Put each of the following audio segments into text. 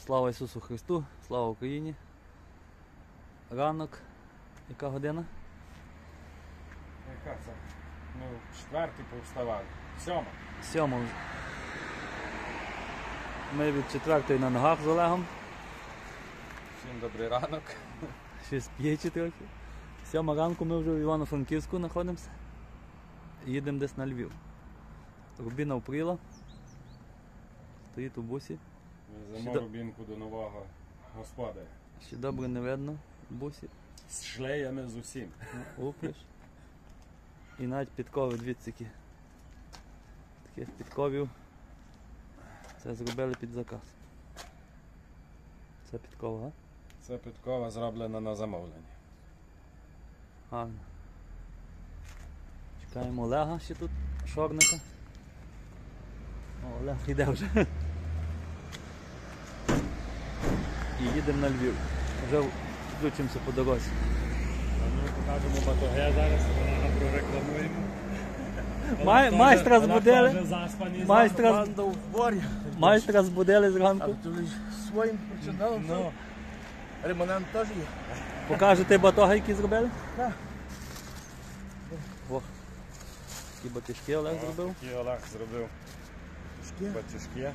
Слава Ісусу Христу, слава Україні. Ранок, яка година? Яка це? Ну, 4-й повставали. 7. 7. Ми від 4-ї на ногах з Олегом. Всім добрий ранок. Ще сп'єчі трохи. 7 ранку ми вже в Івано-Франківську знаходимося. Їдемо десь на Львів. Рубіна впріла. Стоїть у бусі. Веземо Рубінку до нового господаря. Ще добре не видно в бусі. З шлеями з усім. Уприш. І навіть підкови, дивіться які. Таких підковів. Це зробили під заказ. Це підкова, а? Це підкова зроблена на замовлення. Гарно. Чекаємо Олега ще тут, шорника. О, Олег йде вже. І їдемо на Львів. Вже включимося по дорозі. Ми покажемо батоге зараз, вона прорекламуємо. Майстра збудили. Майстра збудили зранку. Своїм причиналом. Ремонант теж є. Покажете батоги, які зробили? Так. О, такі батюшки Олег зробив. Такі Олег зробив батюшки.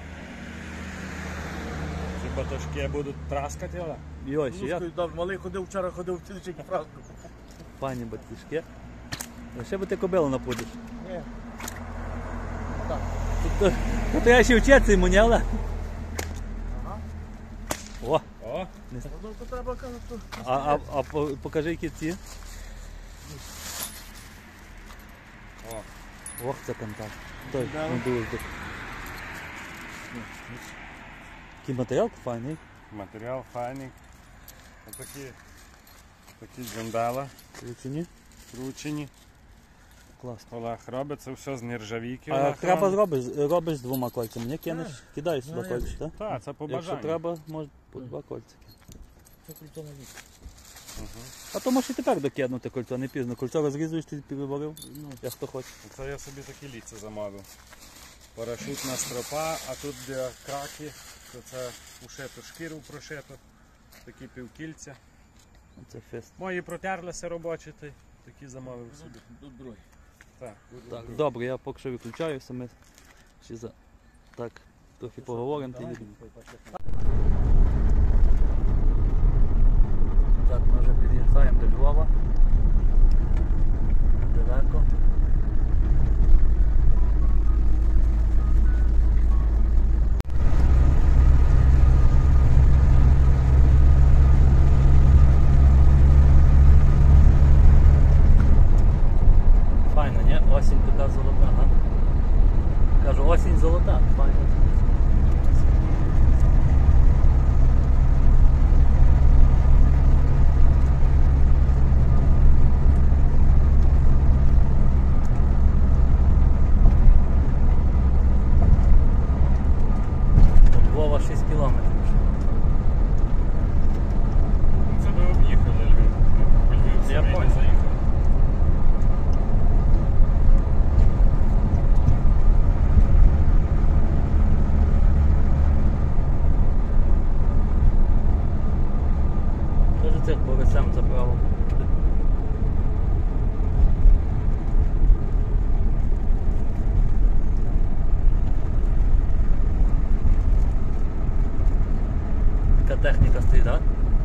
Ці батюшки будуть траскати, Олег? І ось, як Малий ходив, вчора ходив в ціличок фразку. пані батюшки. Ще би ти кобилу напудиш. Ні. То я ще вчитися йому, не Олег? Ага. О, О! Ну, то треба казати. а покажи, які ці. О! Ох, це контакт. Той, він дуже так. Який матеріал файний. Матеріал файний. Такі джундала Кручені. кручені. Класно. Олег робить це все з нержавійки. А треба робиш з 2 кольцями, не кинеш, кидаєш сюди кольця, так? Так, це по Якщо бажанню. треба, може по 2 кольця. Це круто на літ. А то можеш і тепер докинути кольцо, не пізно. Кольцо розрізуєш, ти переварив, як хто хоче. Це я собі такі ліці замовив. Парашутна стропа, а тут для краки, то це ушито шкіру прошито, такі півкільця. Це фест. Мої протерлися робочі, такі замовив собі. Тут другий. Так, Так, добре, я поки що виключаюся, ми ще так трохи поговоримо та їдемо. Так, ми вже під'їжджаємо до Львова. Далеко. Файно, ні? Осінь така золота, ага. Кажу, осінь золота, файно. До Львова 6 кілометрів. це ми об'їхали Львів. У Львів Я самі не понял. заїхали. Дуже цих борисем забрало. Така техніка стоїть, так?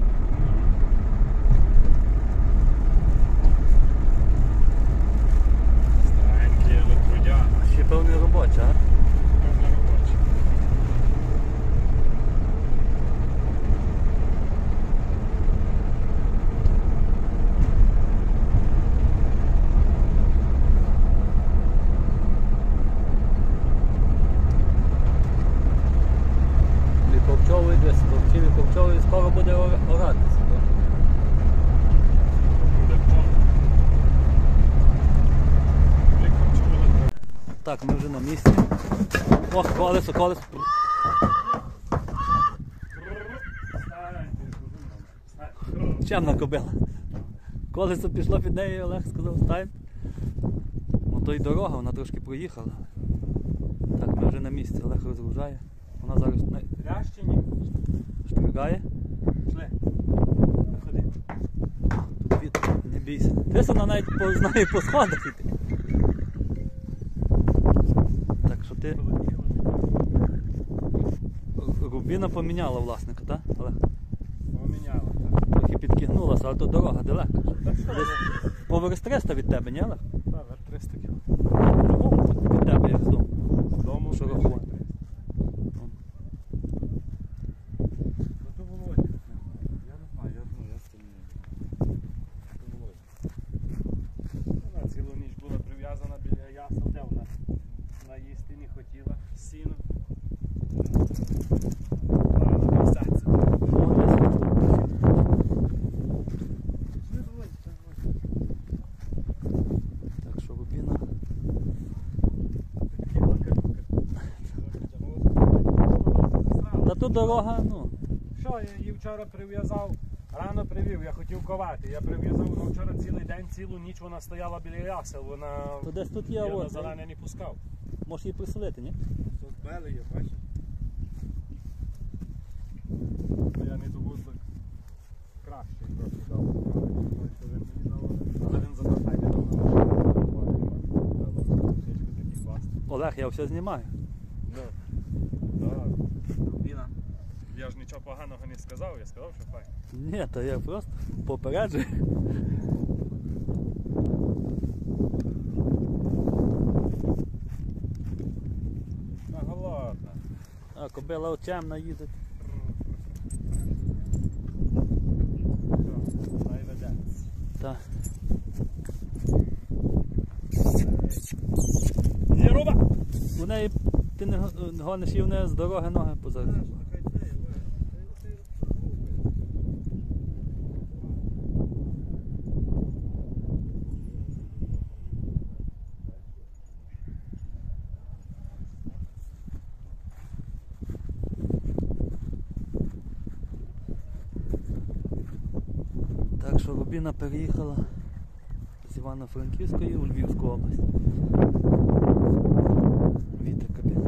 Старенькі електродяги. Ще певний робоча, а? Певно робочі. Ковчовий десь, ковчовий скоро буде оратися. Буде Так, ми вже на місці. Ох, колесо. Чемна кобила. Колесо пішло під нею, Олег сказав, стань. Ото й дорога, вона трошки проїхала. Так, ми вже на місці, Олег розгружає. Вона зараз Лящині. штригає. Пішли. Виходи. Тут вітер, не бійся. Десь вона навіть знає по сходах іти. Так що ти Рубіна поміняла власника, так? Але Поміняла. трохи підкигнулася, але то дорога далека. Так що? Десь поверх 300 від тебе, ні, Олег? Павер 300 кг. По-любому від тебе, як з дому. Дому Що рахувати? Ну то Володя. Я не знаю, я з цим не. То Володя. Вона цілу ніч була прив'язана біля ясел, де вона? Вона їсти не хотіла, сіно. Ладно, сядься. Так що Рубіна. Та тут дорога, ну. Що, я її вчора прив'язав, рано привів, я хотів ковати. Я прив'язав вона вчора цілий день, цілу ніч вона стояла біля ясел, вона То десь тут є, я на от. зелене не пускав. Можеш її приселити, ні? Тут бели є, бачиш? Бо я не довозок кращий трохи дав. Що він мені дав, але він запахай не дав на такий класний. Олег, я все знімаю. Так. Біна. Я ж нічого поганого не сказав, я сказав, що файно. Ні, то я просто попереджую. Та голодна. А, кобила очемна їздить. Найведеться. Так. Є руба! У неї ти не гониш і в неї з дороги ноги позаду. Так що Рубіна переїхала з Івано-Франківської у Львівську область. Вітер капець.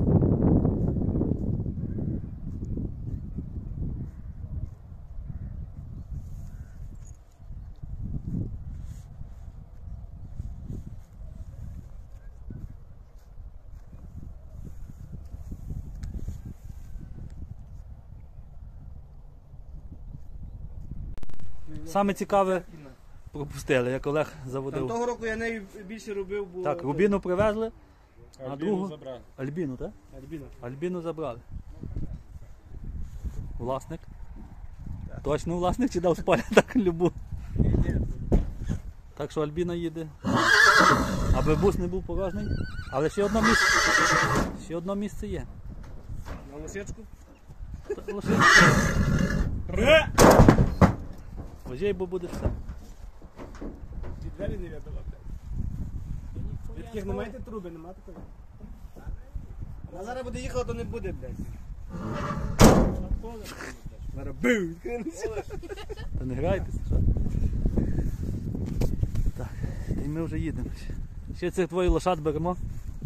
Саме цікаве пропустили, як Олег заводив. Того року я нею більше робив, бо... Так, Рубіну привезли, а Альбіну другу забрали. Альбіну, так? Альбіна. Альбіну забрали. Власник. Точно власник чи дав з поля так любу? Так що Альбіна їде. Аби бус не був порожній. Але ще одне місце. Ще одне місце є. На лосечку? Та лише возій, бо буде все. Ті двері не віддала, блядь. Від таких не маєте труби, нема такої? Вона зараз буде їхала, то не буде, блядь. Зараз бив, відкрилися. Та не грайтеся, що? Так, і ми вже їдемо. Ще цих твоїх лошад беремо.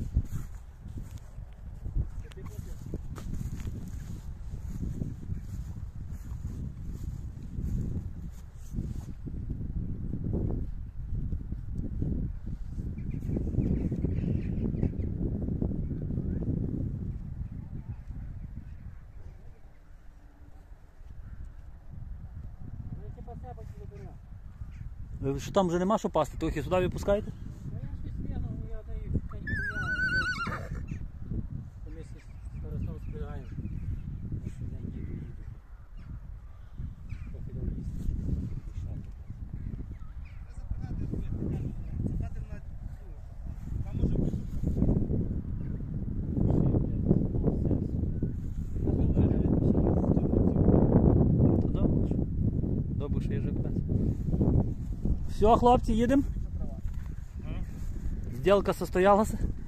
Ви що там вже нема що пасти? Трохи сюди випускаєте? Добре, що є жеребець. Все, хлопці, їдемо. Сделка состоялась.